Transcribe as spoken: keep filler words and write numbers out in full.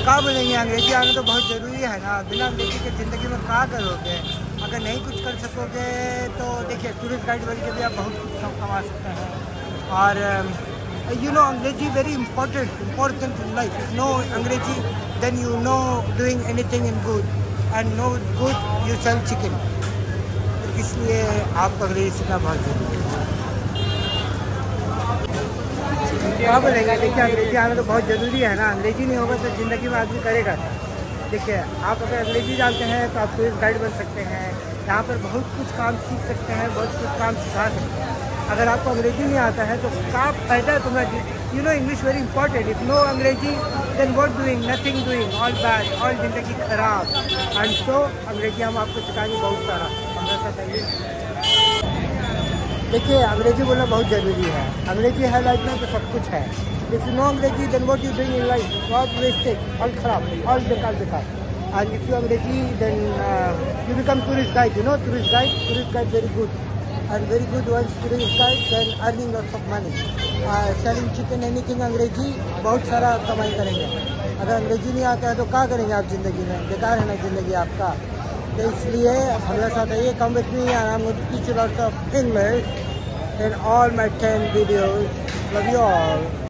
क्या बोलेंगे, अंग्रेजी आना तो बहुत ज़रूरी है ना। बिना अंग्रेजी के ज़िंदगी में क्या करोगे? अगर नहीं कुछ कर सकोगे तो देखिए टूरिस्ट गाइड बन के भी आप बहुत कुछ कमा सकते हैं। और यू नो अंग्रेजी very important important in life. If no अंग्रेजी then you know doing anything in good and no good you sell chicken. इसलिए आपको अंग्रेजी सीखना बहुत ज़रूरी है। क्या बोलेंगे, देखिए अंग्रेजी आना तो बहुत ज़रूरी है ना। अंग्रेजी नहीं होगा तो ज़िंदगी में आदमी करेगा क्या? देखिए आप अगर अंग्रेजी जानते हैं तो आप टूरिस्ट गाइड बन सकते हैं। यहाँ पर बहुत कुछ काम सीख सकते हैं, बहुत कुछ काम सिखा सकते हैं। अगर आपको अंग्रेजी नहीं आता है तो क्या फ़ायदा है तुम्हारा? You know English very important. If no अंग्रेजी then what doing, nothing doing, all bad, all ज़िंदगी खराब। एंड सो अंग्रेजी हम आपको सिखाएंगे बहुत सारा। हमारे साथ आइए। देखिए अंग्रेजी बोलना बहुत ज़रूरी है। अंग्रेजी है लाइफ में तो सब कुछ है। इफ़ यू नो अंग्रेजी then what you doing in life, बहुत वेस्टेड, ऑल खराब, ऑल बेकार बेकार। एंड इफ यू अंग्रेजी then you become tourist guide. You know tourist guide, tourist guide very good and very good once tourist guide then earning lots of money, selling chicken, anything. अंग्रेजी बहुत सारा कमाई करेंगे। अगर अंग्रेजी नहीं आता है तो क्या करेंगे आप ज़िंदगी में? बेकार है ना ज़िंदगी आपका। तो इसलिए हमारे साथ आइए, come with me and I am going to teach you lots of English in all my ten videos. Love you all.